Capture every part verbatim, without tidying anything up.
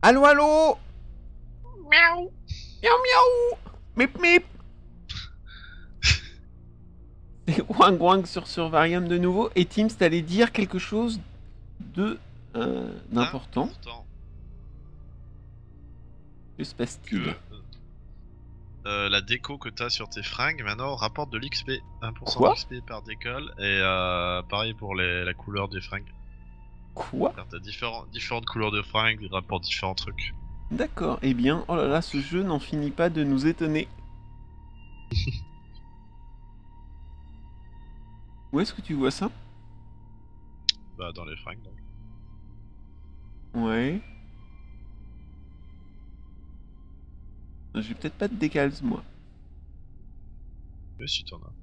Allô, allô. Miaou. Miaou, miaou. Mip, mip. C'est Wang Wang sur Survarium de nouveau. Et Tim, t'allais dire quelque chose de euh, d'important. Important Que se passe-t-il? que euh, la déco que t'as sur tes fringues maintenant rapporte de l'X P. un pour cent Quoi? d'X P par décolle et euh, pareil pour les, la couleur des fringues. Quoi? Alors, t'as différents, différentes couleurs de fringues qui rapportent différents trucs. D'accord. Eh bien, oh là là, ce jeu n'en finit pas de nous étonner. Où est-ce que tu vois ça? Bah dans les fringues donc. Ouais. J'ai peut-être pas de décals, moi. Mais si t'en as.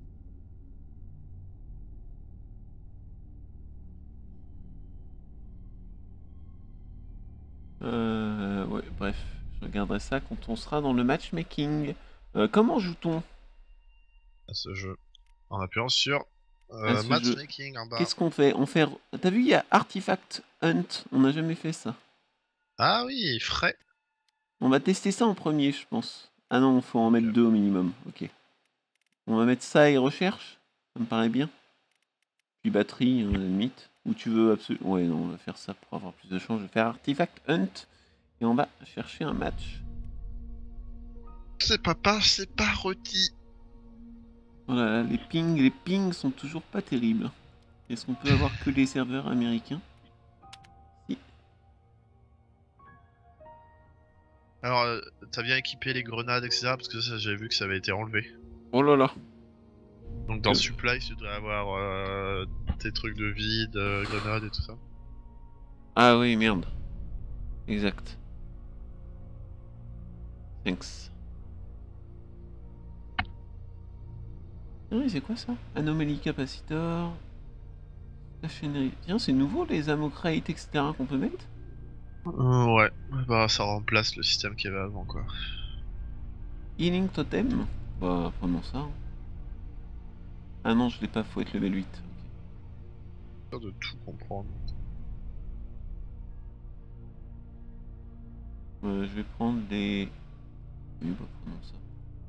Euh, ouais, bref. Je regarderai ça quand on sera dans le matchmaking. Euh, comment joue-t-on À ce jeu. En appuyant sur à euh, ce jeu? matchmaking en bas. Qu'est-ce qu'on fait? On fait... T'as vu, il y a Artifact Hunt. On n'a jamais fait ça. Ah oui, frais. On va tester ça en premier, je pense. Ah non, faut en mettre Ok. deux au minimum. Ok. On va mettre ça et recherche. Ça me paraît bien. Puis batterie, hein, à la limite. Ou tu veux absolument... Ouais, non, on va faire ça pour avoir plus de chance. Je vais faire Artifact Hunt. Et on va chercher un match. C'est papa, c'est pas rôti. Oh là là, les pings, les pings sont toujours pas terribles. Est-ce qu'on peut avoir que les serveurs américains? Si. Alors, euh, t'as bien équipé les grenades, et cetera. Parce que ça, j'avais vu que ça avait été enlevé. Oh là là. Donc dans Euh. Supply, tu dois avoir euh, tes trucs de vide, euh, grenades et tout ça. Ah oui, merde. Exact. Thanks. Ah oui, c'est quoi ça? Anomaly capacitor. Stationary. Tiens, c'est nouveau les amocrate, et cetera qu'on peut mettre? Euh, ouais, bah ça remplace le système qu'il y avait avant quoi. Healing totem. Bah, prenons ça. hein. Ah non, je l'ai pas, faut être level huit. Ok. Pas de tout comprendre. Euh, je vais prendre les... Oui, bah, prenons ça.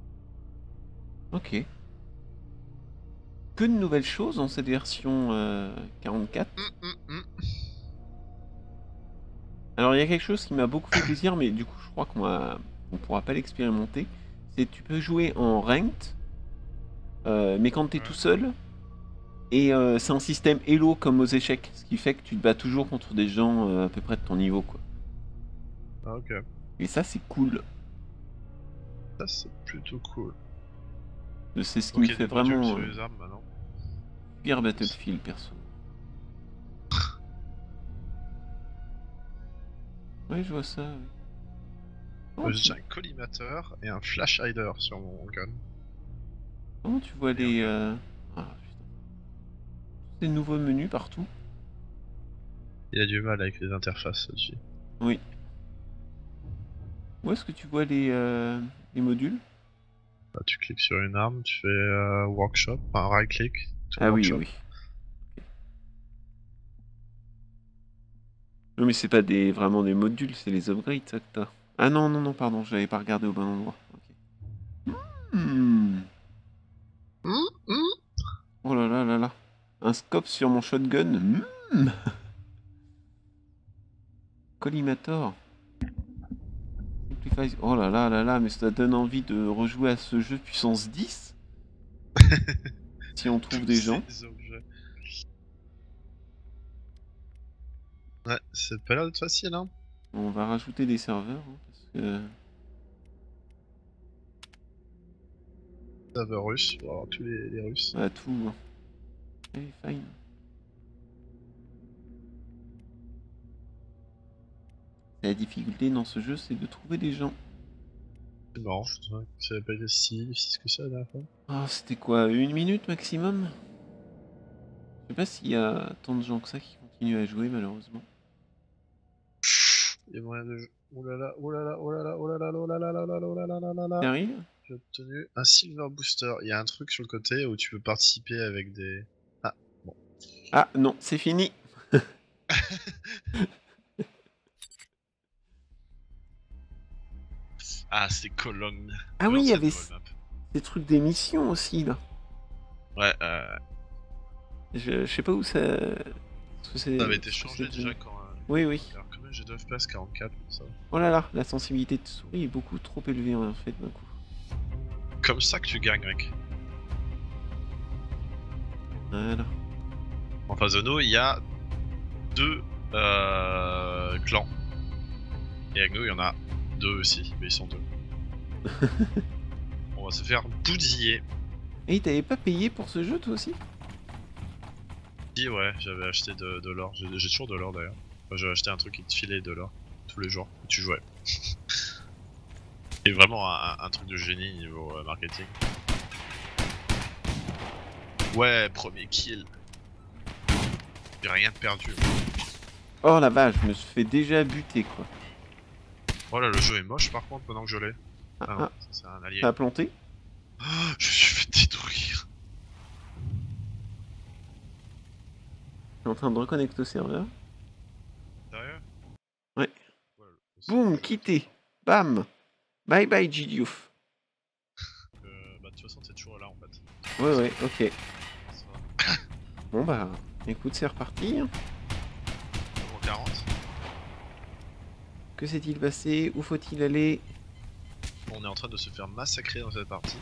Ok. Que de nouvelles choses dans cette version euh, quarante-quatre. Hum, hum, hum. Alors il y a quelque chose qui m'a beaucoup fait plaisir, mais du coup je crois qu'on va... on pourra pas l'expérimenter. C'est que tu peux jouer en ranked, euh, mais quand t'es Ouais. tout seul, et euh, c'est un système Elo comme aux échecs, ce qui fait que tu te bats toujours contre des gens euh, à peu près de ton niveau, quoi. Ah, ok, Et ça c'est cool. ça c'est plutôt cool. C'est ce qui Donc me il y a fait des modules vraiment sur euh, les armes maintenant. fuir Battlefield perso. Ouais, je vois ça. oui. Comment, Euh, J'ai tu... un collimateur et un flash hider sur mon gun. Comment tu vois Et un les... gun. euh, Ah putain. Ces nouveaux menus partout. Il a du mal avec les interfaces aussi. Oui. Où est-ce que tu vois les, euh, les modules? Bah, tu cliques sur une arme, tu fais euh, workshop, enfin right click, sur Ah oui, workshop. oui. Non mais c'est pas des vraiment des modules, c'est les upgrades ça que t'as. Ah non, non, non, pardon, j'avais pas regardé au bon endroit. Ok. Hmm. Hum, hum. Oh là là là là. Un scope sur mon shotgun. Hmm. Collimator. Simplifies- Oh là là là là, mais ça donne envie de rejouer à ce jeu puissance dix si on trouve Tous des gens. ces objets. Ouais, c'est pas l'air d'être facile hein. On va rajouter des serveurs hein, parce que... Serveur russe, pour avoir tous les, les Russes. Bah tout. hein. Eh, fine. La difficulté dans ce jeu, c'est de trouver des gens. C'est marrant, je sais que ça avait pas été si difficile que ça la dernière fois. Ah, c'était quoi, une minute maximum? Je sais pas s'il y a tant de gens que ça qui continuent à jouer malheureusement. Il y a moyen de jouer. Oh là là, oh là là, oh là là, oh là là, oh là là, oh là là, oh là là, oh là là. T'arrives? J'ai obtenu un Silver Booster. Il y a un truc sur le côté où tu peux participer avec des... Ah, bon. Ah non, c'est fini. Ah, c'est Cologne. Ah oui, il y L'ancienne avait Nouvelle Map. des trucs d'émission aussi, là. Ouais, euh, Je, je sais pas où ça... ce que c'est- ça avait été ce que changé c'est déjà devenu. quand. euh, Oui, oui. Alors, combien j'ai de F P S? quarante-quatre, ça. Oh là là, la sensibilité de souris est beaucoup trop élevée en fait d'un coup. Comme ça que tu gagnes, mec. Voilà. En phase de nous, il y a deux euh, clans. Et avec nous, il y en a deux aussi, mais ils sont deux. On va se faire boudiller. Et t'avais pas payé pour ce jeu toi aussi? Si, ouais, j'avais acheté de, de l'or. J'ai j'ai toujours de l'or d'ailleurs. Enfin, j'avais acheté un truc qui te filait de l'or tous les jours où tu jouais. C'est vraiment un, un truc de génie niveau euh, marketing. Ouais, premier kill. J'ai rien perdu. Oh la vache, je me suis fait déjà buter quoi. Oh là, le jeu est moche par contre pendant que je l'ai. Ah, Ah non, ah, ça, c'est un allié. ça a planté? Oh, je me suis fait détruire. Je suis en train de reconnecter au serveur. Sérieux? Ouais. Ouais, le- Boum, je- quitté. Bam. Bye bye Gidiouf. Euh, bah de toute façon t'es toujours là en fait. Ouais ouais, ok. Ça va. Bon bah, écoute, c'est reparti. Niveau quarante. Que s'est-il passé? Où faut-il aller? On est en train de se faire massacrer dans cette partie.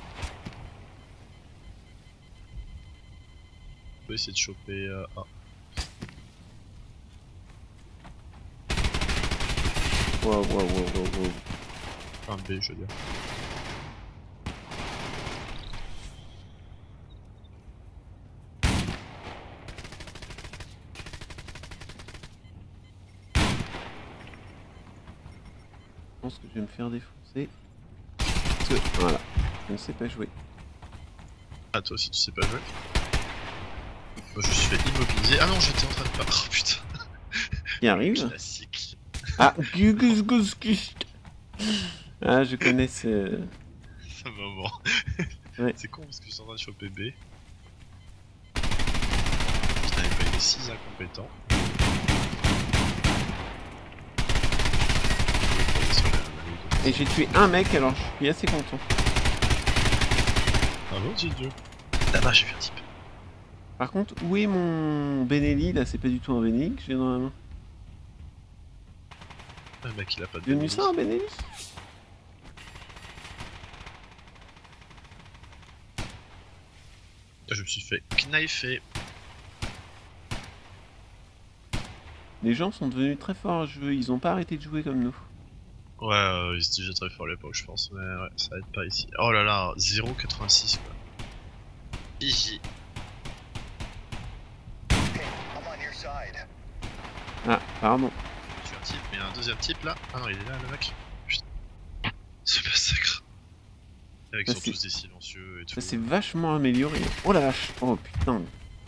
On peut essayer de choper euh, A. Wow, wow, wow, wow, wow. Un B, je veux dire. Je pense que je vais me faire défoncer. Parce que, voilà, je ne sais pas jouer. Ah, toi aussi tu sais pas jouer? Moi je me suis fait immobiliser. Ah non, j'étais en train de pas. Oh putain. Qui arrive? Classique. Ah, Gugus Gus Gus. Ah, je connais ce... C'est un moment. Ouais. C'est con parce que je suis en train de choper B. Je n'avais pas eu six incompétents. Et j'ai tué un mec, alors je suis assez content. Bravo, Dieu. Là-bas, j'ai vu un type. Par contre, où est mon Benelli? Là, c'est pas du tout un Benelli que j'ai dans la main. Le mec, il a pas de Devenu ça, un Benelli? Je me suis fait knifer. Les gens sont devenus très forts à jouer, ils ont pas arrêté de jouer comme nous. Ouais, euh, ils étaient déjà très fort à l'époque, je pense, mais ouais, ça aide pas ici. Oh là là, zéro virgule quatre-vingt-six quoi. Iji. Ah, pardon. Je suis un type, mais il y a un deuxième type là. Ah non, il est là, le mec. Putain. Ce massacre. Les mecs Ça, sont c'est- tous des silencieux et tout. Ça s'est vachement amélioré. Oh la vache, oh putain.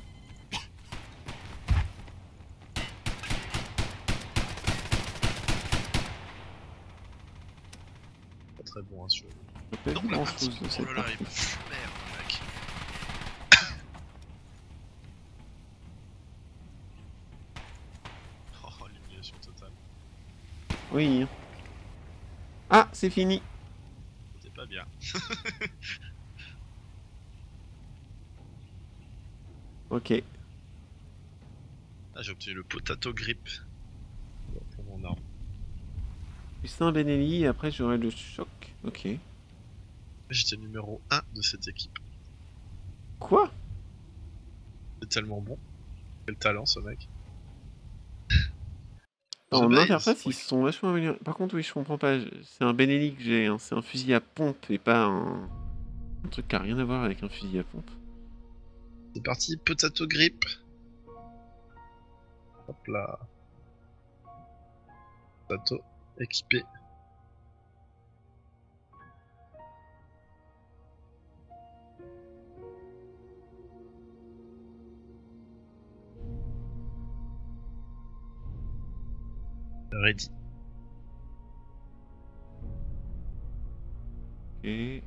Pas très bon, hein, ce jeu. J'ai pas vu Non, grand là, chose de oh cette là là, il partie. me fume merde, le mec. Oh, l'humiliation totale. Oui. Ah, c'est fini. C'était pas bien. Ok. Ah, j'ai obtenu le potato grip pour mon arme. Juste un Benelli et après j'aurai le choc. Ok. J'étais numéro un de cette équipe. Quoi? C'est tellement bon. Quel talent ce mec. En The Base. interface, ils se sont vachement améliorés. Par contre, oui, je comprends pas. je- C'est un Benelli que j'ai. Hein. C'est un fusil à pompe et pas un... un truc qui a rien à voir avec un fusil à pompe. C'est parti, potato grip. Hop là. Potato équipé. Ready. Et...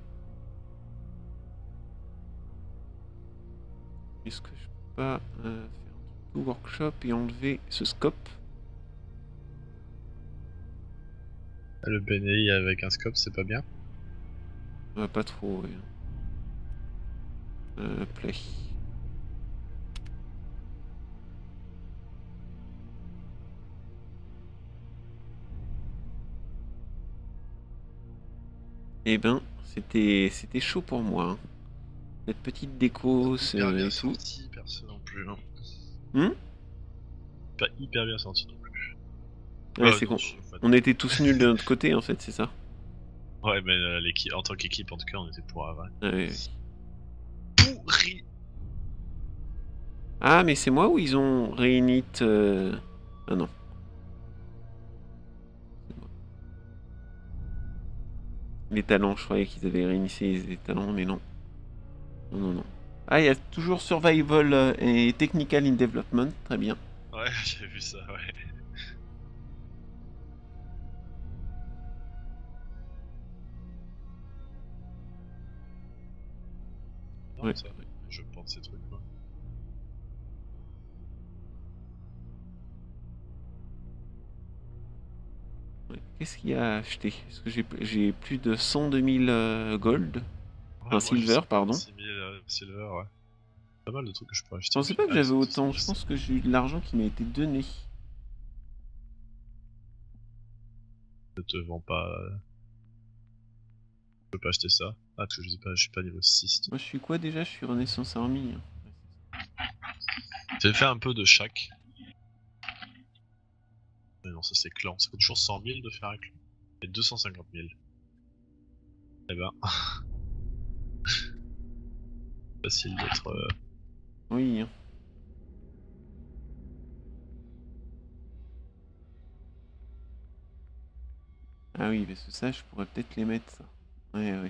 Est-ce que je peux pas euh, faire un truc de workshop et enlever ce scope? Le B N I avec un scope, c'est pas bien. Euh, pas trop, ouais. Euh, play. Eh ben, c'était c'était chaud pour moi. Hein. Cette petite déco ce, Hyper bien et tout. sorti, perso non plus. Hein. Hmm Pas hyper bien sorti non plus. ouais, Euh, c'est non, con. je- enfin, On était tous nuls de notre côté, en fait, c'est ça. Ouais, mais euh, l'équipe, en tant qu'équipe, en tout cas, on était pour avant. Ouais, ouais. Pourri. Ah, mais c'est moi ou ils ont réinit euh... Ah non. Les talents, je croyais qu'ils avaient réinitié les talents, mais non. Non, non, non. Ah, il y a toujours Survival euh, et Technical in Development, très bien. Ouais, j'ai vu ça, ouais. Non, Ouais. ça, je pense ces trucs, quoi. Ouais. Qu'est-ce qu'il y a à acheter? Parce que j'ai j'ai plus de cent deux mille euh, gold. Ouais, Enfin, moi, silver, pardon. six mille euh, silver, ouais. Pas mal de trucs que je pourrais Je acheter. pensais pas que Ah, j'avais c'est- autant. c'est- Je pense que j'ai eu de l'argent qui m'a été donné. Ne te vends pas. euh, Je peux pas acheter ça. Ah, parce que je sais pas, je suis pas niveau six. Moi, je suis quoi déjà? Je suis Renaissance Army. hein. J'ai fait un peu de chaque. Mais non, ça c'est clan. Ça coûte toujours cent mille de faire un clan. Et deux cent cinquante mille. Eh ben. Facile d'être. Euh... Oui. hein. Ah oui, parce que ça, je pourrais peut-être les mettre, ça. Ouais, ouais.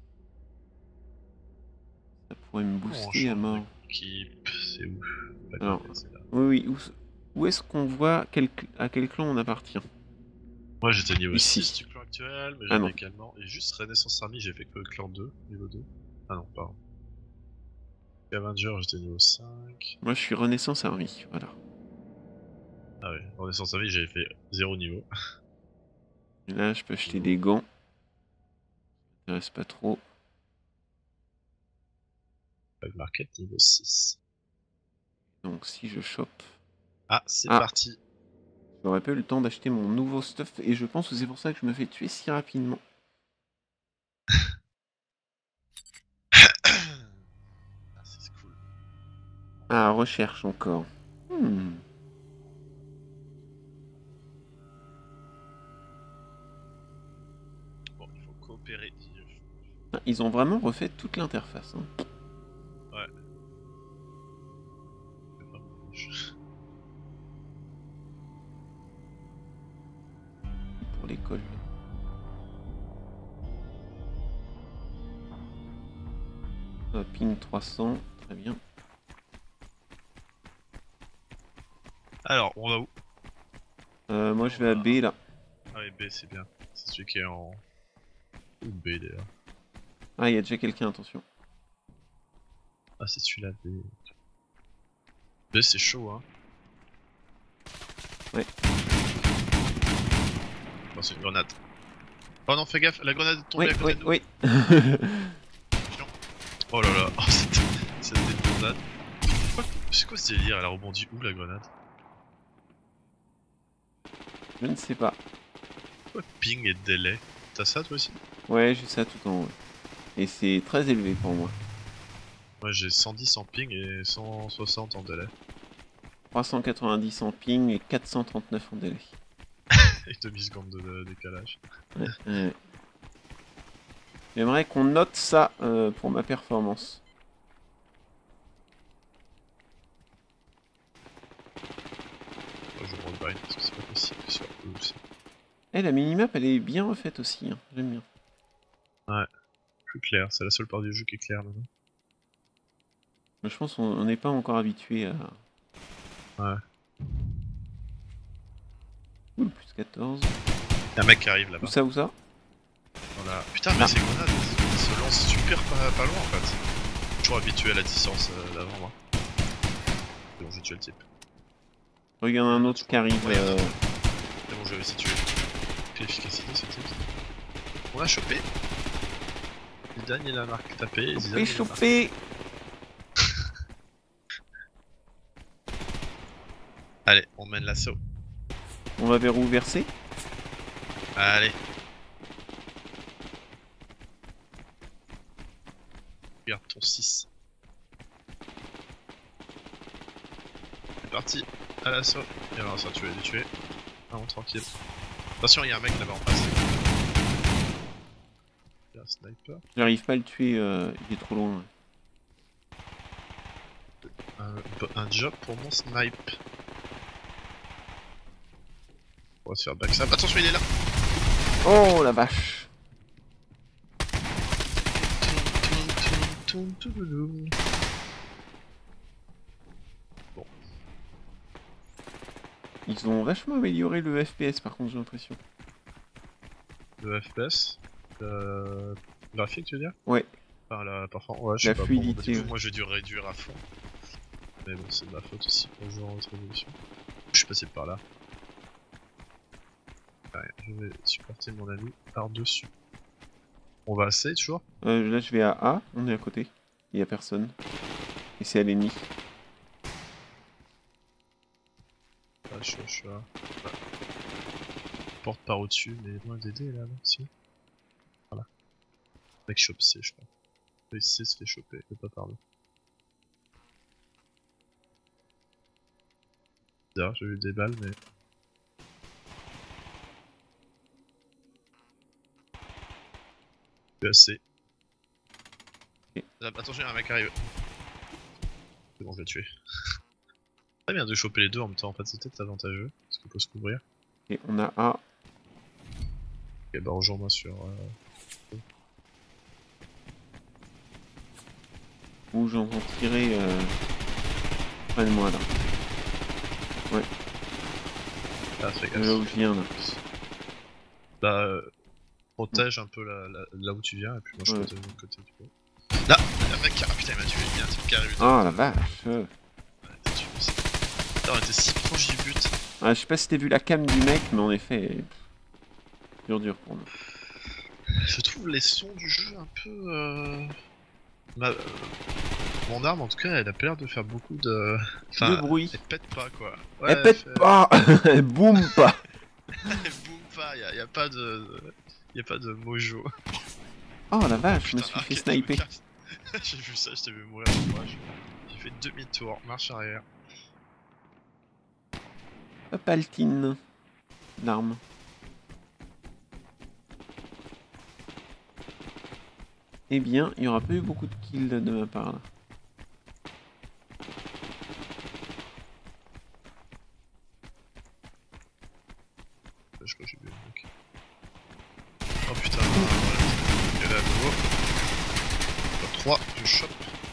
Ça pourrait me booster à mort. Équipe, c'est où? Pas Alors, compris, c'est là. oui, oui. Où, où est-ce qu'on voit quel, à quel clan on appartient? Moi j'étais niveau Ici. six du clan actuel, mais Ah j'avais non. également. Et juste Renaissance Army, j'ai fait que le clan deux, niveau deux. Ah non, pardon. Avenger, j'étais niveau cinq. Moi, je suis Renaissance Army, voilà. Ah ouais, Renaissance Army, j'avais fait zéro niveau. Et là, je peux acheter des gants. Ça m'intéresse pas trop. Bug Market, niveau six. Donc, si je chope... Ah, c'est Ah. parti. J'aurais pas eu le temps d'acheter mon nouveau stuff. Et je pense que c'est pour ça que je me fais tuer si rapidement. Ah, c'est cool. Ah, recherche encore. Hmm. Bon, il faut coopérer. Ah, ils ont vraiment refait toute l'interface. Hein. Ouais. C'est vraiment moche. Pour l'école. Ah, ping trois cents, très bien. Alors, on va où? Euh, moi, je vais à B là. Ah oui, B, c'est bien. C'est celui qui est en. Ou B d'ailleurs. Ah, il y a déjà quelqu'un, attention. Ah, c'est celui-là, B. B, c'est chaud, hein. Ouais. Oh, c'est une grenade. Oh non, fais gaffe, la grenade est tombée Oui, à côté oui, de nous. oui. Oh là là, oh, c'était c'était une grenade. C'est quoi ce délire? Elle a rebondi où la grenade? Je ne sais pas. Quoi, ping et délai? T'as ça toi aussi? Ouais, j'ai ça tout en haut. Et c'est très élevé pour moi. Moi j'ai cent dix en ping et cent soixante en délai. trois cent quatre-vingt-dix en ping et quatre cent trente-neuf en délai. Avec demi-seconde de, de décalage. Ouais, ouais. J'aimerais qu'on note ça euh, pour ma performance. Moi je rebind parce que c'est pas possible que ce soit eux aussi. Eh, la minimap elle est bien refaite aussi, hein. J'aime bien. Ouais, plus clair, c'est la seule part du jeu qui est claire maintenant. Mais je pense qu'on n'est pas encore habitué à... Ouais. Ouh, plus quatorze. Y'a un mec qui arrive Où là-bas. ça, où ça? Voilà. Putain, mais Ah. ces grenades elles se lancent super pas, pas loin en fait. Je suis toujours habitué à la distance euh, d'avant moi. C'est bon, j'ai tué le type. Regarde un autre qui arrive. Ouais, euh, C'est bon, je vais aussi tuer. marque l'efficacité, c'était. On l'a chopé. Zidane il a marqué tapé. Chopé, chopé. Allez, on mène l'assaut. On va vers où verser? Allez. Regarde ton six. C'est parti, à l'assaut. Et alors ça, tu vas les tuer. Ah, on tranquille. Attention, il y a un mec là-bas en face. Il y a un sniper. J'arrive pas à le tuer, euh, il est trop loin. Un, un job pour mon snipe. On va se faire backstab. Attention, il est là. Oh la vache. Bon. Ils ont vachement amélioré le F P S par contre, j'ai l'impression. Le F P S euh... graphique, tu veux dire? Ouais. Enfin, la performance, ouais, je La sais pas. fluidité, Bon, ouais. moi, j'ai dû réduire à fond. Mais bon, c'est de ma faute aussi pour jouer en haute résolution. Je suis passé par là. Ouais, je vais supporter mon ami par-dessus. On va assez toujours? Euh, là je vais à A, on est à côté. Il y a personne. Et c'est à l'ennemi. Ah, je suis, je suis là. Ouais. Porte par au-dessus, mais loin d'aider là, non? Si. Voilà. Mec chope C, je crois. Il C se fait choper, il peut pas parler. Bizarre, j'ai eu des balles, mais. Je suis assez. Okay. Attention, il y a un mec qui arrive. C'est bon, je l'ai tué. Très bien de choper les deux en même temps, en fait, c'est peut-être avantageux, parce qu'on peut se couvrir. Et on a A. Ok, bah rejoins-moi sur. Euh... Où j'entends tirer. Euh... Près de moi là. Ouais. Ah, fais gaffe. Là où je viens là. Bah, euh, protège un peu la, la, là où tu viens, et puis moi je ouais. protège de l'autre côté, du coup. Là, il y a un mec qui. Ah putain, il m'a tué, il y a un type qui arrive. Ah la vache. Ouais, t'es tué aussi. Putain, on était si proche du but. Ah, je sais pas si t'as vu la cam du mec, mais en effet. Dur dur pour nous. Je trouve les sons du jeu un peu. Euh... Ma... euh, Mon arme en tout cas, elle a pas l'air de faire beaucoup de. Enfin, de bruit. Elle pète pas quoi. Ouais, elle pète fait... pas. Elle boum pas. Elle boum pas, y'a y a pas de. Y'a pas de mojo. Oh la vache, Putain, je me suis fait arcade, sniper. J'ai vu ça, je t'ai vu mourir en courage. J'ai fait demi-tour, marche arrière. Paltine. L'arme. Eh bien, il n'y aura pas eu beaucoup de kills de ma part là. Je crois que j'ai vu le mec. Oh putain, voilà. Il est là à nouveau. trois, je chope.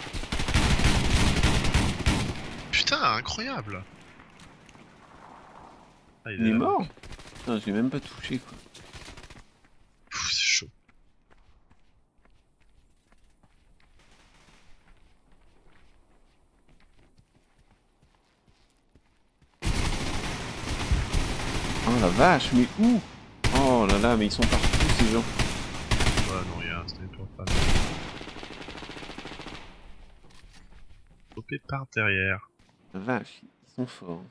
Putain, incroyable! Ah, il, Il est là, mort? mec. Putain, j'ai même pas touché quoi. Pfff, c'est chaud. Oh la vache, mais où? Oh là là, mais ils sont partout ces gens. Ouais, non, il y a un sniper fan. Chopé par derrière. La vache, ils sont forts.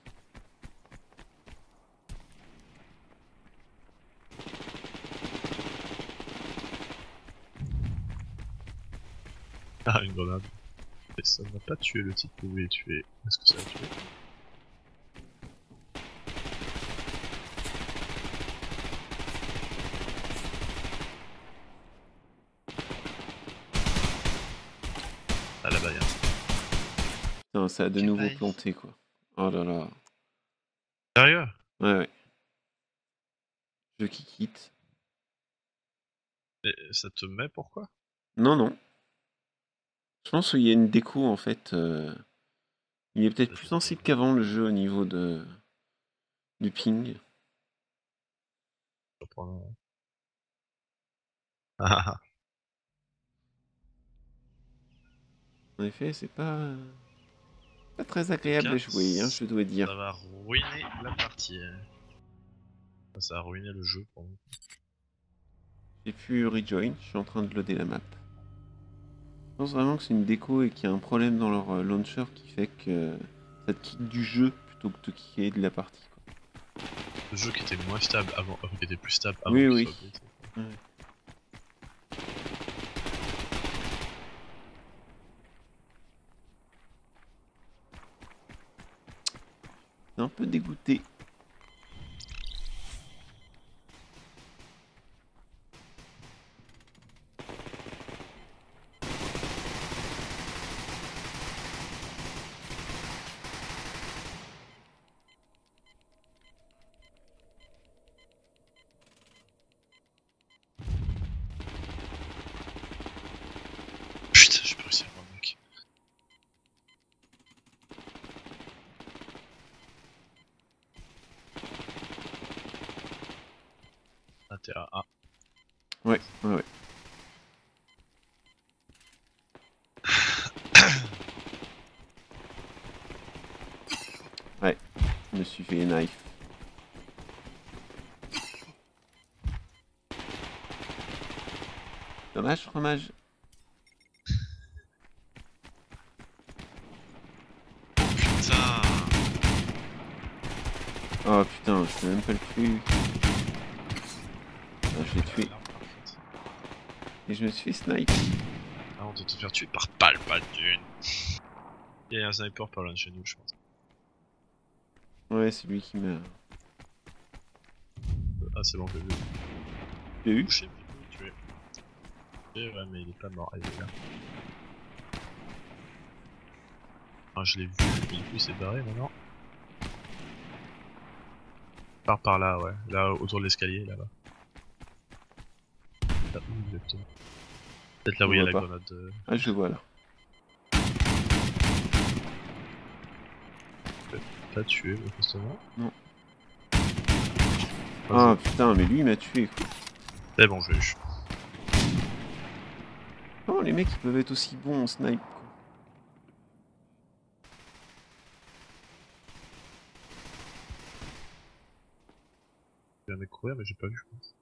Ah, une grenade. Et ça n'a pas tué le type que vous voulez tuer. Est-ce que ça a tué? Ah, là-bas, il y a un. Putain, ça a de Quel nouveau bail. planté quoi. Oh là là. Sérieux? Ouais, ouais. Je qui quitte. Et ça te met pourquoi? Non, non. Je pense qu'il y a une déco en fait. Euh... Il est peut-être plus sensible qu'avant le jeu au niveau de du ping. Je reprends un- Ah, ah, En effet, c'est pas pas très agréable ah. à jouer, hein, je dois dire. Ça va ruiner la partie. Ça a ruiné le jeu pour nous. J'ai pu rejoin, je suis en train de loader la map. Je pense vraiment que c'est une déco et qu'il y a un problème dans leur euh, launcher qui fait que euh, ça te quitte du jeu plutôt que de te quitter de la partie. Quoi. Le jeu qui était moins stable avant, euh, qui était plus stable avant Oui, qu'il oui. soit updaté. Ouais. C'est un peu dégoûté. Putain, j'ai pas réussi à voir le mec. Ah, t'es à A. Ouais, ouais, ouais. Ouais, je me suis fait knife. Dommage, fromage. Putain. Oh putain, je peux même pas le tuer. Ah, je l'ai tué. Et je me suis fait snipe. Ah, on doit te faire tuer par Palpatine. Il y a un sniper par loin de chez nous, je pense. Ouais, c'est lui qui m'a... Ah, c'est bon, je l'ai vu. Tu l'as eu? Touché, puis tué. Et ouais, mais il est pas mort, il est là. Ah, je l'ai vu, mais du coup il s'est barré maintenant. Il part par là, ouais. Là, autour de l'escalier, là-bas. Là où exactement? Peut-être là où il y a la grenade. De... Ah, je le vois là. Pas tué, manifestement. Non. Ah putain, mais lui il m'a tué quoi. C'est bon, je l'ai eu. Comment les mecs ils peuvent être aussi bons en snipe quoi. Il y a un mec courir, mais j'ai pas vu, je pense.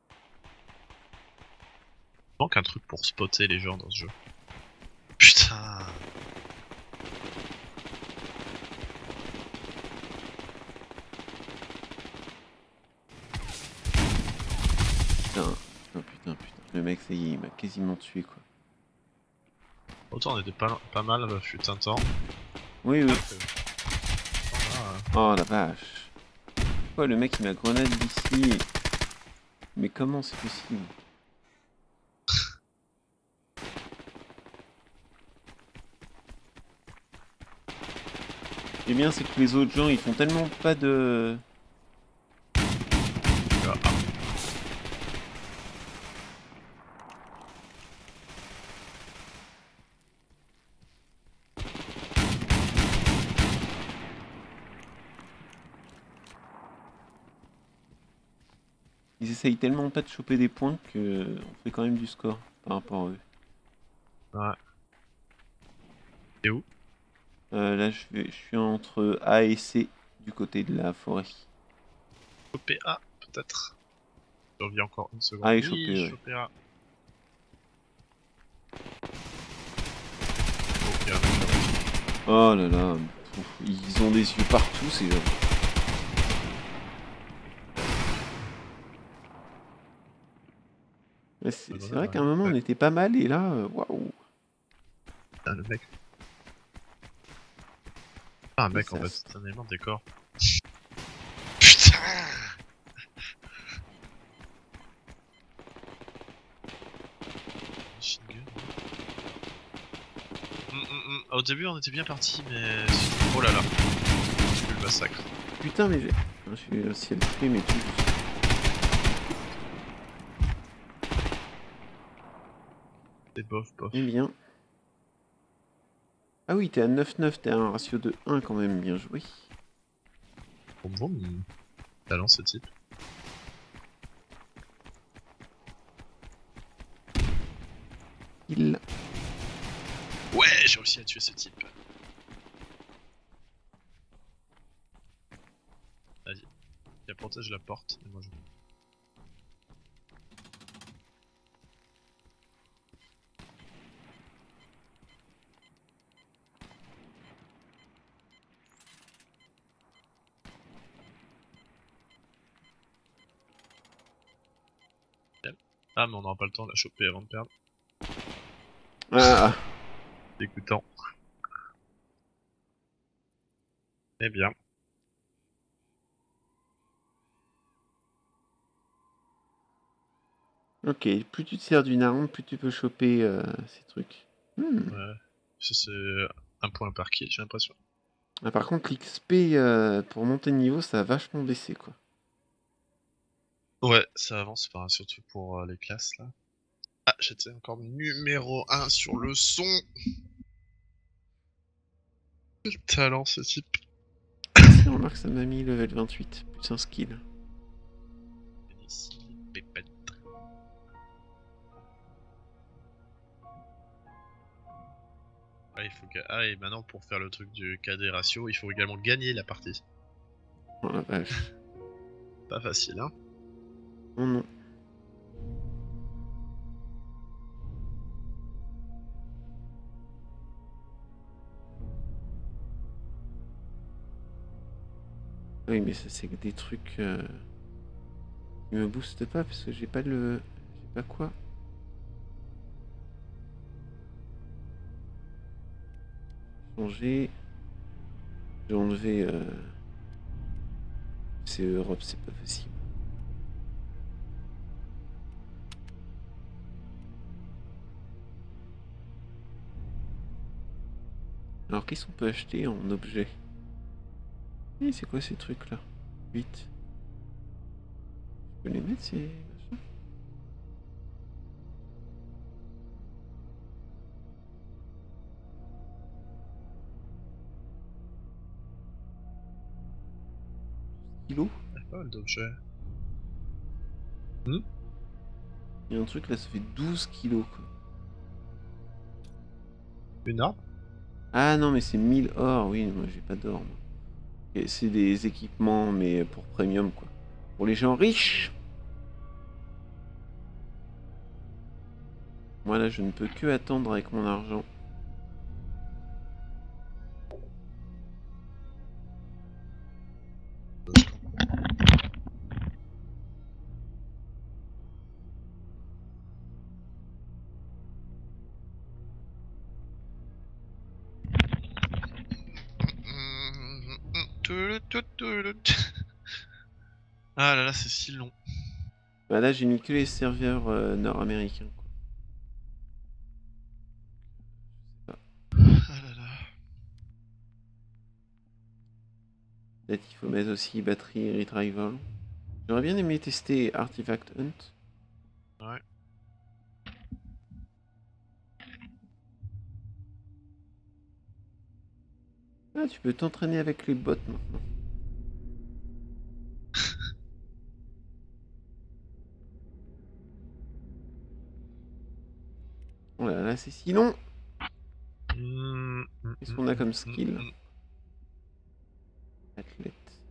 Il manque un truc pour spotter les gens dans ce jeu. Putain. Putain, oh putain, putain. Le mec ça y est, il m'a quasiment tué quoi. Autant on était pas, pas mal, fut un temps. Oui, oui. Ah, oh la vache. Pourquoi le mec il m'a grenade d'ici? Mais comment c'est possible? Ce qui est bien c'est que les autres gens ils font tellement pas de... ah. Ils essayent tellement pas de choper des points que on fait quand même du score par rapport à eux. Ouais. Et où? Euh, là je, vais, je suis entre A et C du côté de la forêt. Choper A, peut-être. Je reviens encore une seconde. A et oui, choper, ouais. choper A. Oh, il y a un mec là-bas. Oh là là, ils ont des yeux partout ces gens. C'est Ah, vrai qu'à un moment ouais. on était pas mal et là, waouh. Ah, le mec. Ah, un mec en fait, c'est un élément de décor. Putain. Mm, mm, mm. Au début on était bien parti, mais... Oh là là. C'est le massacre. Putain mais j'ai... Je suis aussi à le mais tout. C'est bof, bof. Eh bien. Ah oui, t'es à neuf neuf, t'es à un ratio de un quand même, bien joué. Bon, bon, talent ce type. Il... Ouais, j'ai réussi à tuer ce type. Vas-y. qui protège la porte. Et moi je... Ah, mais on n'aura pas le temps de la choper avant de perdre. Ah. Dégoûtant. Eh bien. Ok, plus tu te sers d'une arme, plus tu peux choper euh, ces trucs. Hmm. Ouais. Ça c'est un point par kill, j'ai l'impression. Ah, par contre, l'X P euh, pour monter de niveau, ça a vachement baissé, quoi. Ouais, ça avance, enfin, surtout pour euh, les classes là. Ah, j'étais encore numéro un sur le son. Quel talent ce type. Merci, remarque, ça m'a mis level vingt-huit, plus un skill. Ici, pépette. Ah, il faut que... ah, et maintenant pour faire le truc du K D ratio, il faut également gagner la partie. Oh la vache. Pas facile, hein. Oh non. Oui, mais ça, c'est des trucs euh, qui me boostent pas parce que j'ai pas le. J'ai pas quoi. Changer. J'ai enlevé. Euh... C'est Europe, c'est pas possible. Alors, qu'est-ce qu'on peut acheter en objet? Oui, c'est quoi ces trucs-là? huit. Je peux les mettre, ces machins? Kilos? Il y a pas mal d'objets. Hmm. Il y a un truc là, ça fait douze kilos, quoi. Une arme. Ah non, mais c'est mille or. Oui, moi j'ai pas d'or. moi. Et c'est des équipements, mais pour premium, quoi. Pour les gens riches. Moi là, je ne peux que attendre avec mon argent. Ah là là, c'est si long. Bah là, j'ai mis que les serveurs euh, nord-américains, quoi. Ah là là. Peut-être qu'il faut mettre aussi batterie retrieval. J'aurais bien aimé tester Artifact Hunt. Ouais. Ah, tu peux t'entraîner avec les bots maintenant. Oh là là, c'est si long. Qu'est-ce qu'on a comme skill? Athlète.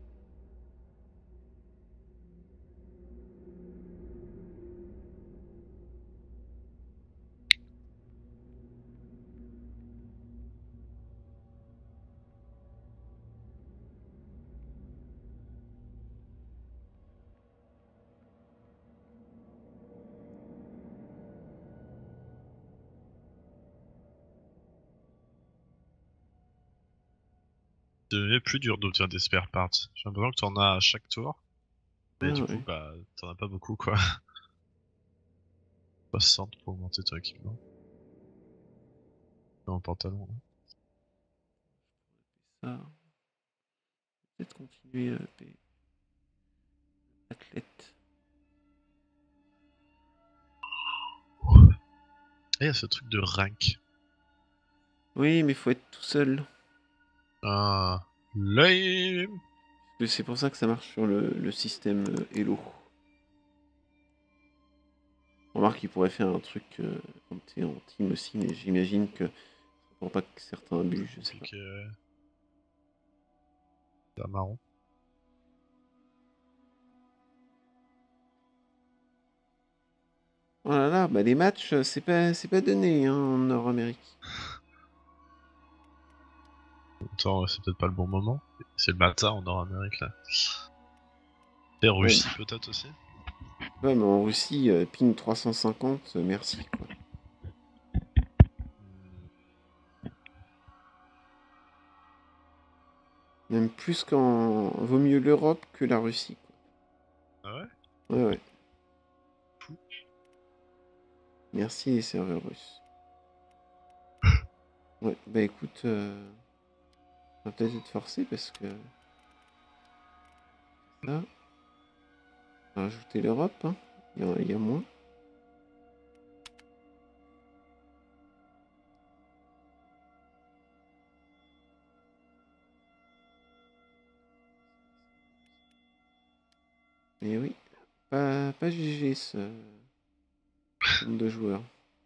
C'est devenu plus dur d'obtenir des spare parts. J'ai l'impression que t'en as à chaque tour. Mais Ah du ouais. coup, bah, t'en as pas beaucoup, quoi. soixante pour augmenter ton équipement. Dans le pantalon. Hein. Ça. Peut-être continuer à payer. Athlète. Et il y a ce truc de rank. Oui, mais faut être tout seul. Ah, lame. C'est pour ça que ça marche sur le, le système euh, Hello. Remarque qu'il pourrait faire un truc euh, quand t'es en team aussi, mais j'imagine que pour pas que certains abusent, je sais pas. Euh... C'est marrant. Oh là là, bah les matchs, c'est pas, c'est pas donné hein, en Nord-Amérique. Attends, c'est peut-être pas le bon moment. C'est le matin en Nord-Amérique là. Et Russie ouais. Peut-être aussi. Ouais, mais en Russie, euh, ping trois cent cinquante, euh, merci quoi. Même plus qu'en... Vaut mieux l'Europe que la Russie. Quoi. Ah ouais? Ouais, ouais. Fou. Merci les serveurs russes. Ouais, bah écoute, euh... on va peut-être être forcé parce que... Ça... On va rajouter l'Europe, hein. Il y, a, il y a moins. Mais oui, pas, pas G G ce nombre de joueurs.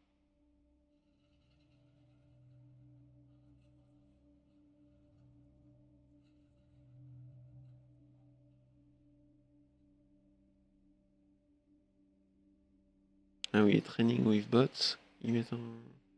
Ah oui, training with bots, ils mettent un...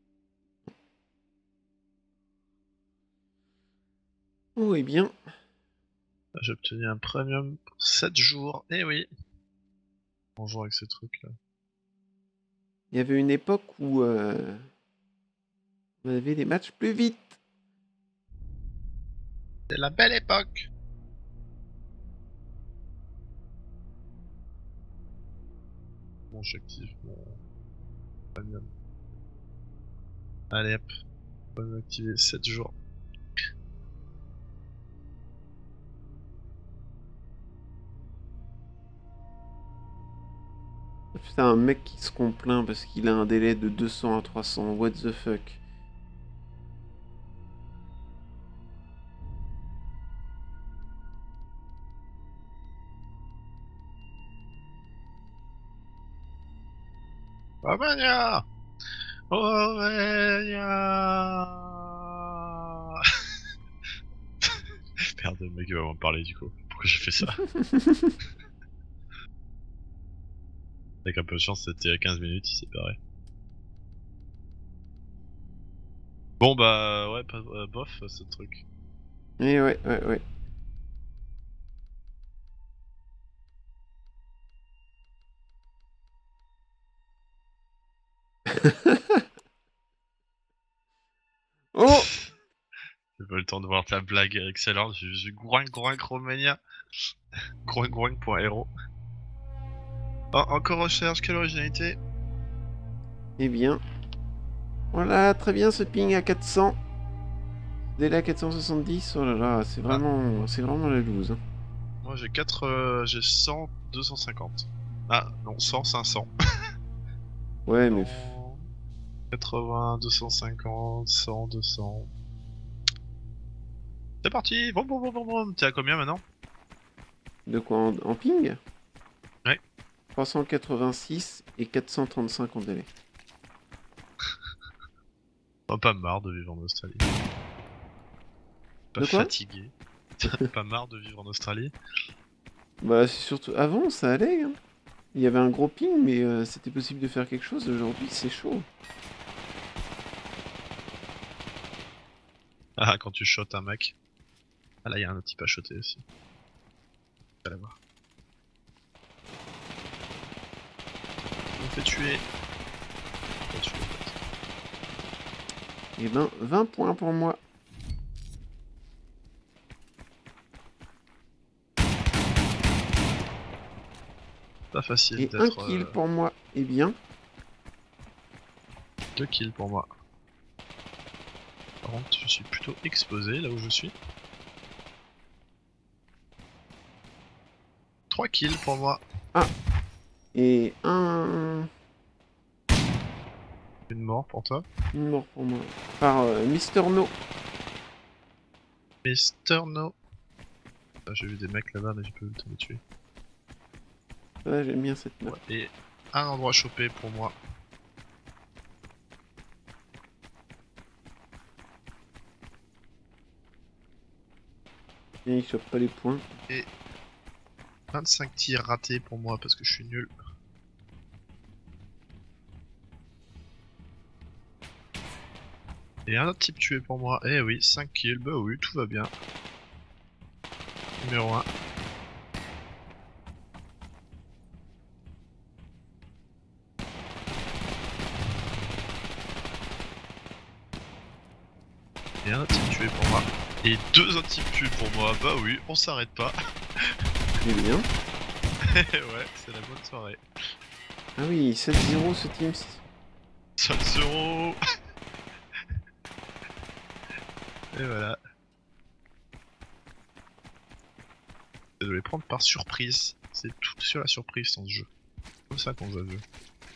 Oh, et bien. J'ai obtenu un premium pour sept jours, et eh oui. On joue avec ces trucs là. Il y avait une époque où euh, on avait des matchs plus vite. C'est la belle époque. Bon, j'active mon premium. Allez hop, on va activer sept jours. Putain, un mec qui se complaint parce qu'il a un délai de deux cents à trois cents. What the fuck? Romania! Romania! Merde, le mec il va m'en parler du coup. Pourquoi j'ai fait ça? Avec un peu de chance, c'était à quinze minutes, il s'est barré. Bon bah ouais, pas, euh, bof ce truc. Et ouais, ouais, ouais. Oh! J'ai pas eu le temps de voir ta blague excellente, j'ai vu groin groin Romania. groin groin.hero. Oh, encore recherche, quelle originalité? Eh bien. Voilà, très bien ce ping à quatre cents. Délai à quatre cent soixante-dix, oh là là, c'est vraiment, ah. c'est vraiment la loose. Hein. Moi j'ai quatre, euh, j'ai cent, deux cent cinquante. Ah non, cent, cinq cents. Ouais, mais... quatre-vingts, deux cent cinquante, cent, deux cents. C'est parti. Bon, bon, bon, bon, bon. T'es à combien maintenant? De quoi, en, en ping? Ouais. trois cent quatre-vingt-six et quatre cent trente-cinq en délai. Oh, pas marre de vivre en Australie. Pas de quoi fatigué. Pas marre de vivre en Australie. Bah c'est surtout... Avant ça allait, hein. Il y avait un gros ping, mais euh, c'était possible de faire quelque chose. Aujourd'hui c'est chaud. Ah, quand tu shottes un mec. Ah là, il y a un autre type à shotter aussi. On va la voir. On fait tuer. On fait tuer. Et ben, vingt points pour moi. Pas facile et d'être... un kill euh... pour moi. Et bien. Deux kills pour moi. Par contre, je suis plutôt exposé là où je suis. Trois kills pour moi. Ah. Et un... Une mort pour toi. Une mort pour moi. Par euh, Mister No. Mister No. Ah, j'ai vu des mecs là-bas, mais j'ai pas eu le temps de les tuer. Ouais, j'aime bien cette map. Ouais, et un endroit chopé pour moi. Et il chope pas les points. Et vingt-cinq tirs ratés pour moi parce que je suis nul. Et un autre type tué pour moi. Eh oui, cinq kills, bah oui, tout va bien. Numéro un. Et un autre type tué pour moi. Et deux autres types tués pour moi. Bah oui, on s'arrête pas. C'est bien. Ouais, c'est la bonne soirée. Ah oui, sept zéro ce team. sept zéro. Et voilà. Je devais prendre par surprise. C'est tout sur la surprise dans ce jeu. Comme ça qu'on joue à jeu.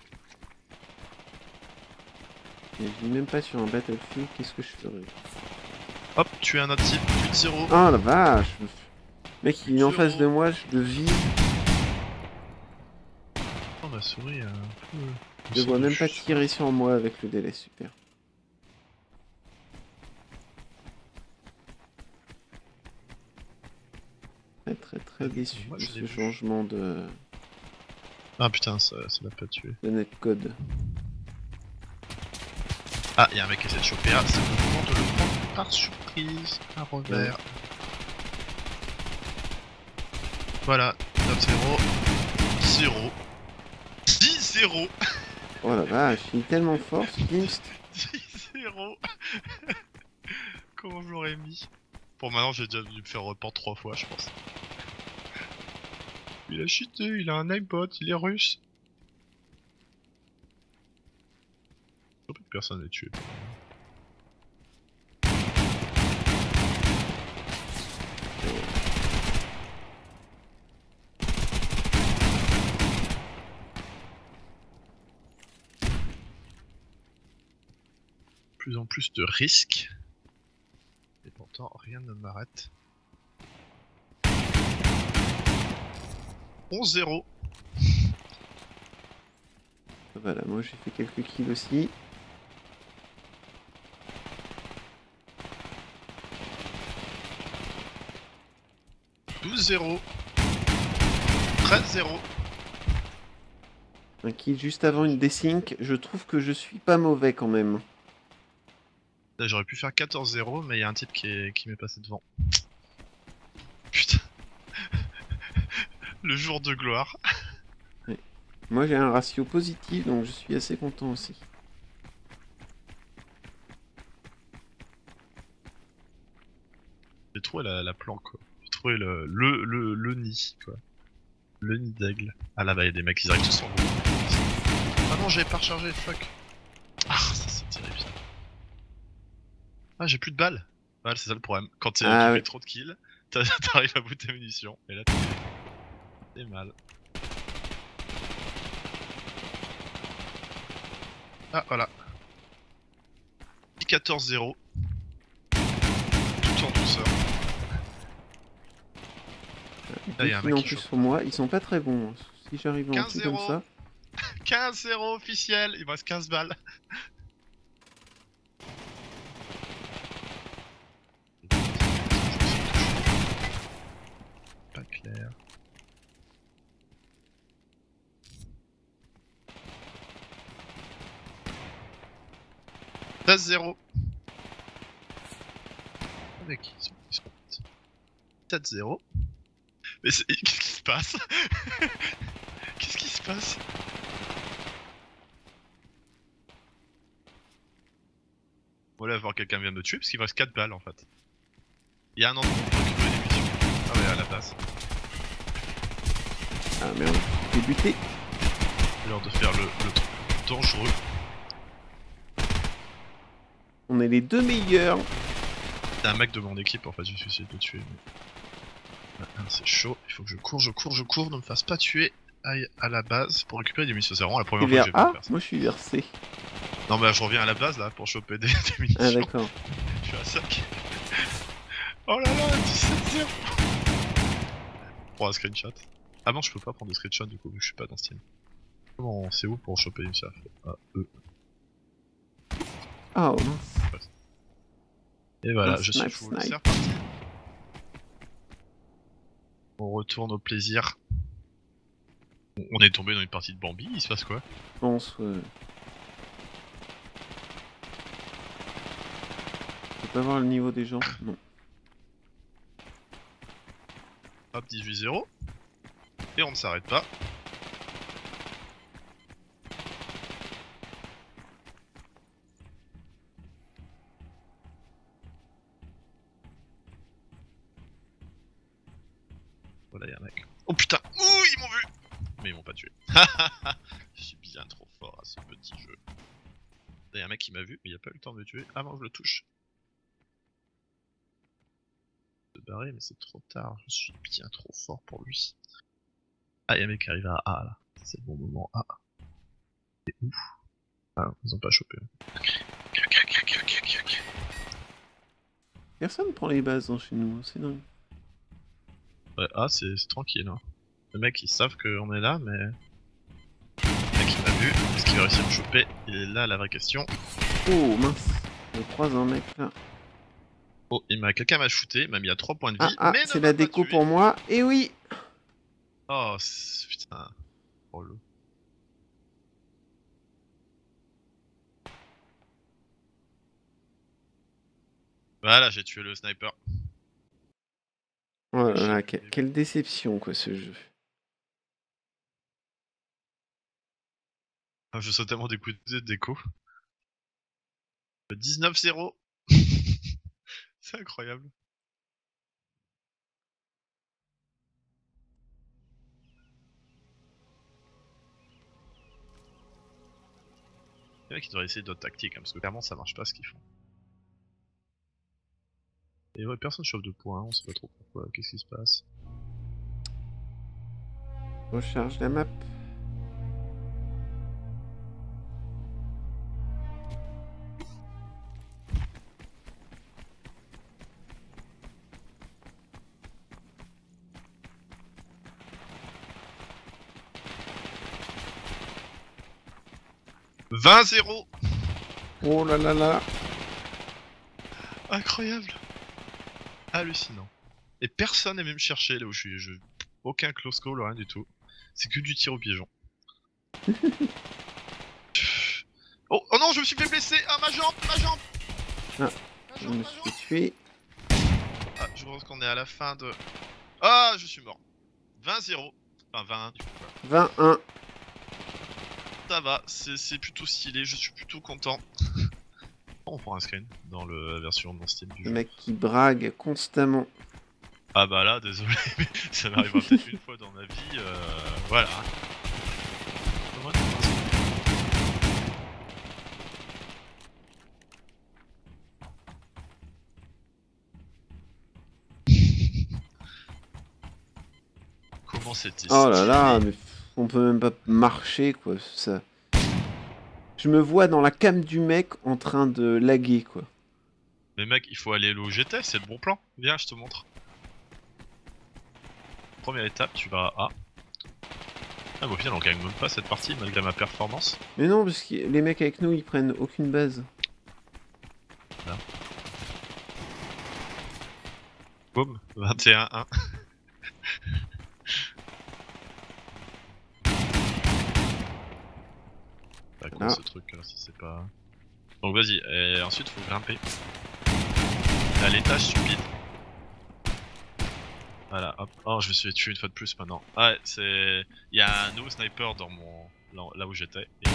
Et je vis même pas sur un Battlefield, qu'est-ce que je ferais? Hop, tu es un autre type, huit zéro. Oh la vache! Mec, il est en zéro. face de moi, je le vis. Oh, ma souris a un peu... Je vois même pas tirer sur moi avec le délai, super. Très très très déçu Moi, de je l'ai ce vu. changement de, Ah putain, ça ça m'a pas tué. de netcode. Ah, y'a un mec qui essaie de choper. Ah, c'est le moment de le prendre par surprise. Un revers. Voilà, neuf zéro. zéro. dix zéro. Oh la vache, il est tellement fort ce Gimst. dix zéro. Comment je l'aurais mis? Pour maintenant, j'ai déjà dû me faire report trois fois, je pense. Il a cheaté, il a un aimbot, il est russe. Surtout que personne n'est tué. Plus en plus de risques. Et pourtant, rien ne m'arrête. onze zéro. Voilà, moi j'ai fait quelques kills aussi. douze zéro. treize zéro. Un kill juste avant une desync, je trouve que je suis pas mauvais quand même. Là, j'aurais pu faire quatorze zéro, mais il y a un type qui est- qui m'est passé devant. Putain. Le jour de gloire. Moi j'ai un ratio positif, donc je suis assez content aussi. J'ai trouvé la, la planque, quoi. J'ai trouvé le, le, le, le nid, quoi. Le nid d'aigle. Ah là, bah, il y a des mecs qui arrivent tous en gros. Ah non, j'avais pas rechargé, fuck. Ah, ça c'est terrible. Ah, j'ai plus de balles. Voilà, c'est ça le problème. Quand tu Ah, fais ouais. trop de kills, t'as- t'arrives à bout de tes munitions. Et là, t'es t'es mal. Ah, voilà. quatorze zéro. Tout en douceur. Là, y a un Deux mec kills en qui plus chope. sur moi, ils sont pas très bons. Si j'arrive à en tuer comme quinze zéro. ça. quinze zéro officiel, il me reste quinze balles. Pas clair. seize zéro. Avec qui ils sont, ils sont sept zéro. Mais c'est- qu'est-ce qui se passe? Qu'est-ce qui se passe? Voilà, voir quelqu'un vient de me tuer parce qu'il me reste quatre balles en fait. Il y a un endroit pour récupérer des munitions. Ah ouais, à la base. Ah merde, j'ai buté. C'est l'heure de faire le, le truc dangereux. On est les deux meilleurs. C'est un mec de mon équipe en fait, je suis essayé de le tuer. Mais... Ah, c'est chaud, il faut que je cours, je cours, je cours, ne me fasse pas tuer. Aille à la base pour récupérer des munitions. C'est vraiment la T'es première fois que vers j'ai vu A, faire ça. moi je suis vers C. Non, mais là, je reviens à la base là pour choper des, des munitions. Ah d'accord. Je suis à sac. Oh là là, dix-sept zéro. Prends un screenshot. Ah non, je peux pas prendre de screenshot du coup, vu que je suis pas dans Steam. Comment c'est où pour choper une surf? Ah, E. Oh mince. Et voilà, Un je snipe, suis full. snipe. C'est reparti. On retourne au plaisir. On- On est tombé dans une partie de Bambi, il se passe quoi? Je pense. Euh... peux avoir le niveau des gens? Non. Hop, dix-huit zéro. Et on ne s'arrête pas. Voilà, y'a un mec. Oh putain! Ouh, ils m'ont vu! Mais ils m'ont pas tué. Je suis bien trop fort à ce petit jeu. Il y a un mec qui m'a vu, mais il a pas eu le temps de me tuer avant que je le touche. De barrer, mais c'est trop tard. Je suis bien trop fort pour lui. Ah, il y a un mec qui arrive à A là. C'est le bon moment. A. C'est ouf. Ah, ils ont pas chopé. Personne prend les bases hein, chez nous, c'est dingue. Ouais, A, c'est tranquille. Hein. Les mecs ils savent qu'on est là, mais. Le mec il m'a vu. Est-ce qu'il va réussir à me choper? Il est là la vraie question. Oh mince, je croise un mec là. Oh, il m'a quelqu'un m'a shooté, il m'a mis à trois points de vie. Ah, ah c'est la déco pour moi, et oui. Oh putain. Oh le. Voilà, j'ai tué le sniper. Oh là là, que, quelle déception quoi ce jeu. Ah, je saute tellement des coups de déco. dix-neuf zéro. C'est incroyable. Les mecs ils devraient essayer d'autres tactiques, hein, parce que clairement ça marche pas ce qu'ils font. Et ouais, personne chauffe de points, on sait pas trop pourquoi, qu'est-ce qui se passe. Recharge la map. vingt zéro. Oh là là là. Incroyable. Hallucinant. Et personne n'est venu me chercher là où je suis. Je... Aucun close call, rien du tout. C'est que du tir au pigeon. oh, oh non, je me suis fait blesser. Ah, ma jambe, ma jambe. Ah, ma jambe, je me suis tué. Ah, je pense qu'on est à la fin de... Ah, je suis mort. vingt zéro. Enfin, vingt du coup. vingt et un. Ça va, c'est plutôt stylé, je suis plutôt content. On prend un screen dans le, la version non Steam du Le jeu. mec qui brague constamment. Ah bah là, désolé, mais ça m'arrivera peut-être une fois dans ma vie, euh, voilà. Comment c'était Oh là là, mais on peut même pas marcher quoi, ça. Je me vois dans la cam du mec en train de laguer quoi. Mais mec, il faut aller au G T, c'est le bon plan. Viens, je te montre. Première étape, tu vas à A. Ah, bah, au final, on gagne même pas cette partie malgré ma performance. Mais non, parce que les mecs avec nous, ils prennent aucune base. Là. Boum, vingt et un un. Pas con ah. ce truc là, si c'est pas... Donc vas-y, et ensuite faut grimper. À l'étage stupide. Voilà, hop. Oh, je me suis tué une fois de plus maintenant. Ah, ouais, c'est... Il y a un nouveau sniper dans mon... là où j'étais. Et...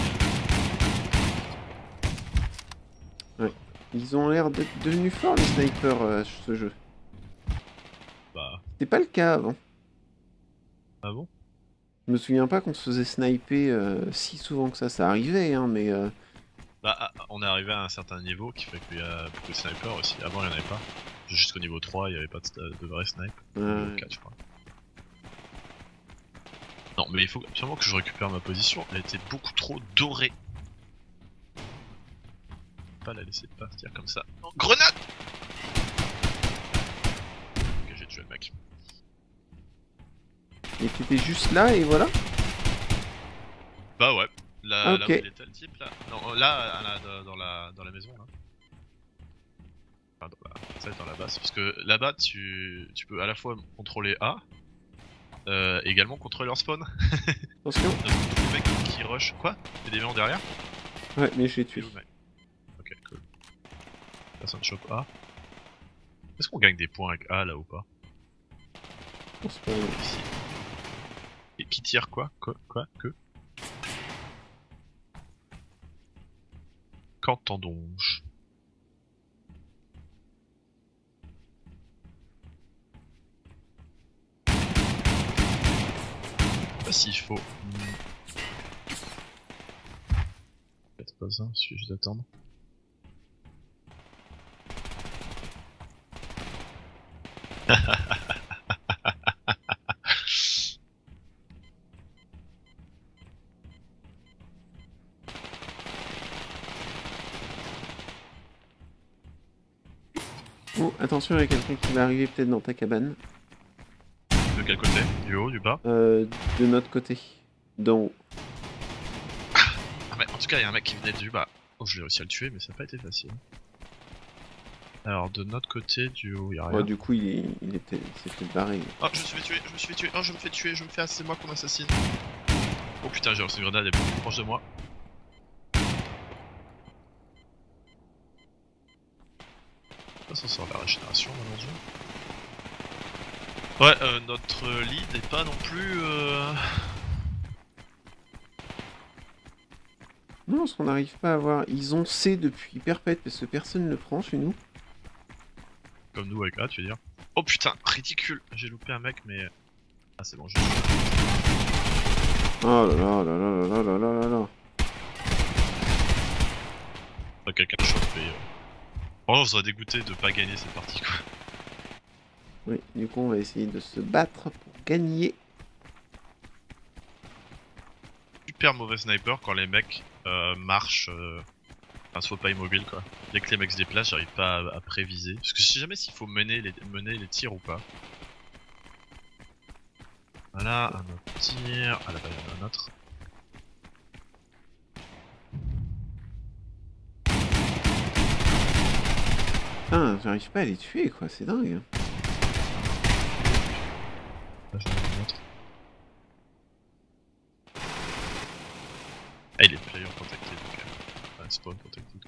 Ouais. Ils ont l'air d'être devenus forts les snipers euh, sur ce jeu. Bah... C'était pas le cas avant. Ah bon? Je me souviens pas qu'on se faisait sniper euh, si souvent que ça, ça arrivait hein, mais... Euh... Bah, on est arrivé à un certain niveau qui fait qu'il y a beaucoup de snipers aussi. Avant, il n'y en avait pas. Jusqu'au niveau trois, il n'y avait pas de, de vrai snipe. Ouais. Niveau quatre, je crois. Non, mais il faut absolument que je récupère ma position. Elle était beaucoup trop dorée. Pas la laisser partir comme ça. Non, grenade! Ok, j'ai tué le mec. Et t'étais juste là et voilà? Bah ouais. Là, ah, okay. Là où il était le type là. Non, là, là dans, la, dans la maison là. Enfin, dans la, ça, dans la base. Parce que là-bas, tu, tu peux à la fois contrôler A, euh, également contrôler leur spawn. Attention. Le mec qui rush. Quoi? Y'a des méons derrière? Ouais, mais je l'ai tué. Ok, cool. Personne chope A. Est-ce qu'on gagne des points avec A là ou pas? Je pense pas. Ici. Et qui tire quoi? Quoi? Quoi? Que? Qu'entendons-je? Pas s'il faut. Hmm. Peut-être pas ça, il suffit juste d'attendre. Oh, attention, il y a quelqu'un qui va arriver peut-être dans ta cabane. De quel côté? Du haut, du bas? Euh, de notre côté. D'en haut. Ah, mais en tout cas, il y a un mec qui venait du bas. Oh, je l'ai réussi à le tuer, mais ça n'a pas été facile. Alors, de notre côté, du haut, il y a rien. Ouais, du coup, il, est, il était, il s'était barré. Oh, je me suis fait tuer, je me suis fait tuer, oh, je me fais tuer, je me fais assez moi qu'on m'assassine. Oh putain, j'ai reçu une grenade, elle est beaucoup proche de moi. Ça s'en sort de la régénération, malheureusement. Ouais, euh, notre lead n'est pas non plus... Euh... Non, parce qu'on n'arrive pas à voir. Ils ont C depuis perpète, parce que personne ne le prend chez nous. Comme nous avec A, tu veux dire. Oh putain, ridicule. J'ai loupé un mec, mais... Ah c'est bon, je... Oh là là là là là là là là là. Pas quelqu'un chope, mais... Euh... Franchement, je serais dégoûté de pas gagner cette partie, quoi. Oui, du coup, on va essayer de se battre pour gagner. Super mauvais sniper quand les mecs euh, marchent... Euh... Enfin, soit pas immobile quoi. Dès que les mecs se déplacent, j'arrive pas à, à préviser. Parce que je sais jamais s'il faut mener les, mener les tirs ou pas. Voilà, un autre tir. Ah là-bas, il y en a un autre. Putain, j'arrive pas à les tuer quoi, c'est dingue. Là, j'en ai un autre. Ah, il est player protected, ok. Enfin, spawn protected.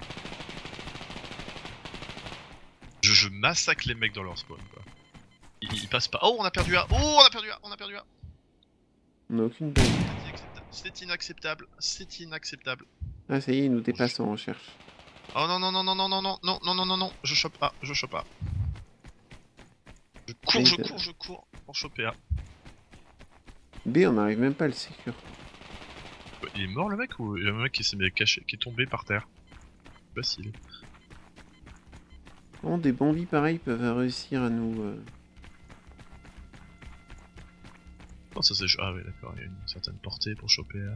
Je, je massacre les mecs dans leur spawn quoi. Ils, ils passent pas. Oh, on a perdu un. Oh, on a perdu un. On a perdu un. On n'a aucune balle. C'est inacceptable. C'est inacceptable. Ah ça y est, il nous dépasse en recherche. Oh non non non non non non non non non non non non. Je chope pas. Je chope pas. Je cours, je cours, je cours pour choper A. B, on n'arrive même pas à le sécure. Il est mort le mec ou il y a un mec qui s'est caché, qui est tombé par terre? Facile. Bon, des bandits pareils peuvent réussir à nous... Euh... Non, ça c'est... Ah oui d'accord, il y a une certaine portée pour choper A.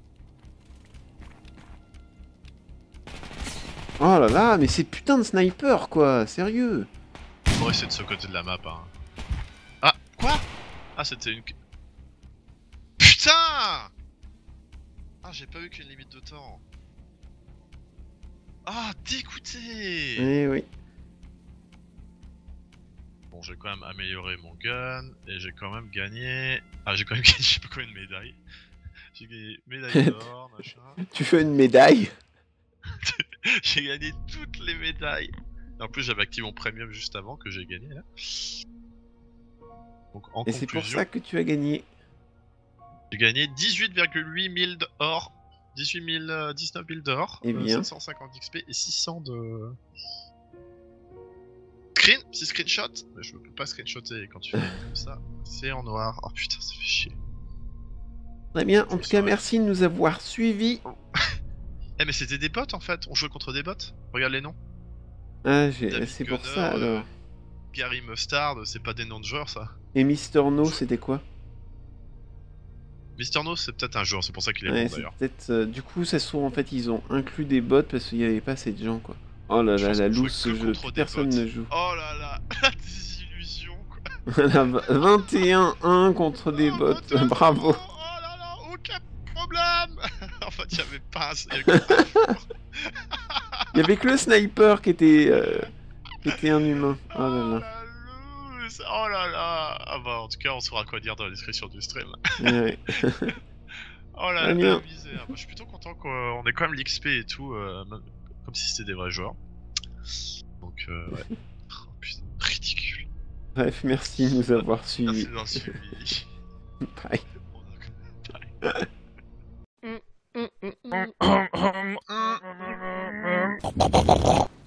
Oh là là, mais c'est putain de sniper quoi, sérieux. On va essayer de ce côté de la map hein. Ah, quoi? Ah c'était une... Putain! Ah j'ai pas eu qu'une limite de temps. Ah dégoûté! Eh oui. Bon j'ai quand même amélioré mon gun, et j'ai quand même gagné... Ah j'ai quand même gagné je sais pas combien de médailles. J'ai gagné médaille d'or, machin. Tu fais une médaille? J'ai gagné toutes les médailles. En plus j'avais activé mon premium juste avant que j'ai gagné là. Donc en Et c'est pour ça que tu as gagné. J'ai gagné dix-huit virgule huit mille d'or, dix-huit mille, dix-neuf mille d'or, eh bien. sept cent cinquante X P et six cents de... Screen, petit screenshot, mais je peux pas screenshotter quand tu fais comme ça, c'est en noir. Oh putain ça fait chier. Très bien, en tout cas merci de nous avoir suivis. Eh mais c'était des bots en fait, on jouait contre des bots, regarde les noms. Ah c'est pour ça alors. Euh, Gary Mustard, c'est pas des noms de joueurs ça. Et Mister No c'était quoi? Mister No c'est peut-être un joueur, c'est pour ça qu'il est ouais, bon d'ailleurs. Peut-être. Euh, du coup ça se trouve en fait ils ont inclus des bots parce qu'il n'y avait pas assez de gens quoi. Oh là là, la loose ce jeu, personne ne joue. Oh là là, la désillusion quoi. Voilà, vingt et un un contre des oh, bots, bravo. Oh là là, aucun problème. En fait, il n'y avait pas assez. Il y avait que le sniper qui était, euh, qui était un humain. Oh là là. Oh, oh là là. Ah bah, en tout cas, on saura quoi dire dans la description du stream. Ouais. Oh là là, la misère. Bah, je suis plutôt content qu'on ait quand même l'X P et tout, euh, comme si c'était des vrais joueurs. Donc, euh, ouais. Oh, putain, ridicule. Bref, merci de nous avoir Merci suivis. d'avoir suivi. Bye. Bye. Mm, mm, mm, mm.